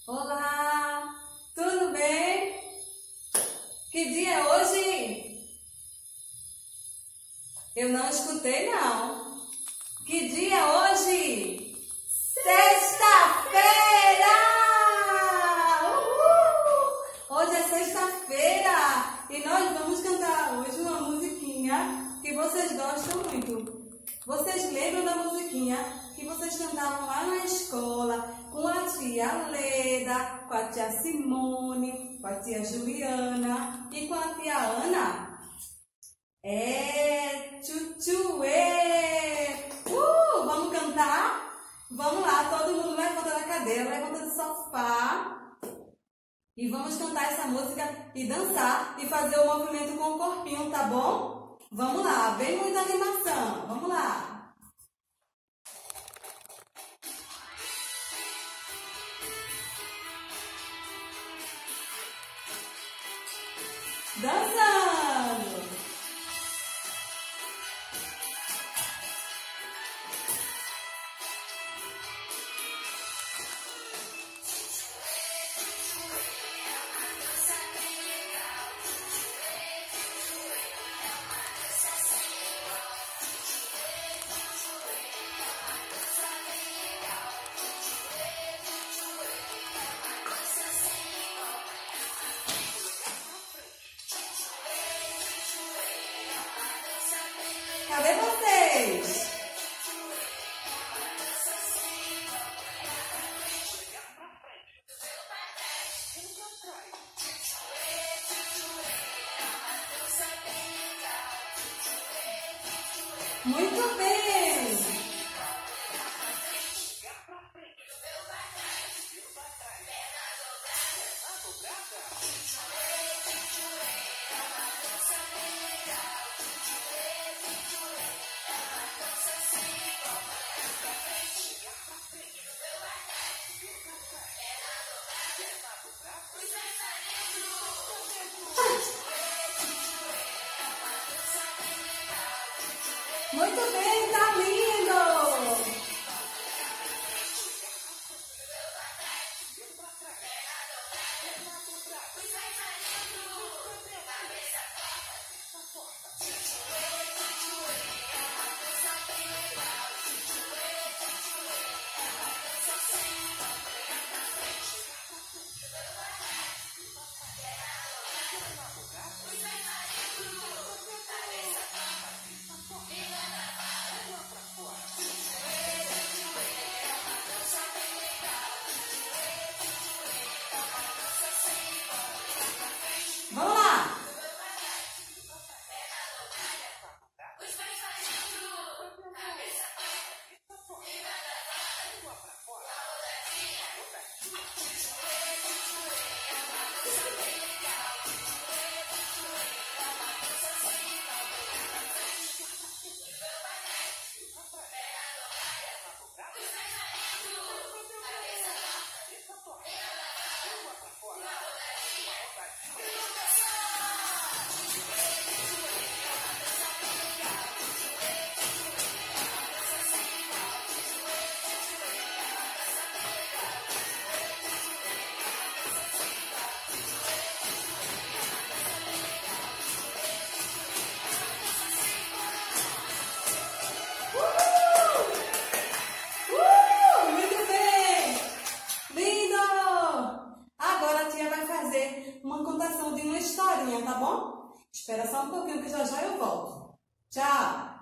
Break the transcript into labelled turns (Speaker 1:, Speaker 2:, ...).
Speaker 1: Olá, tudo bem? Que dia é hoje? Eu não escutei não. Que dia é hoje? Sexta-feira! Uhul! Hoje é sexta-feira e nós vamos cantar hoje uma musiquinha que vocês gostam muito. Vocês lembram da musiquinha que vocês cantavam lá na escola com a tia Leda, com a tia Simone, com a tia Juliana e com a tia Ana? É tchutchuê! Vamos cantar? Vamos lá, todo mundo levanta da cadeira, levanta do sofá e vamos cantar essa música e dançar e fazer o movimento com o corpinho, tá bom? Vamos lá, bem muita animação, vamos lá! Dançando! Cadê vocês? Muito bem! Muito bem, tá lindo! Vamos lá! Uma contação de uma historinha, tá bom? Espera só um pouquinho que já já eu volto. Tchau!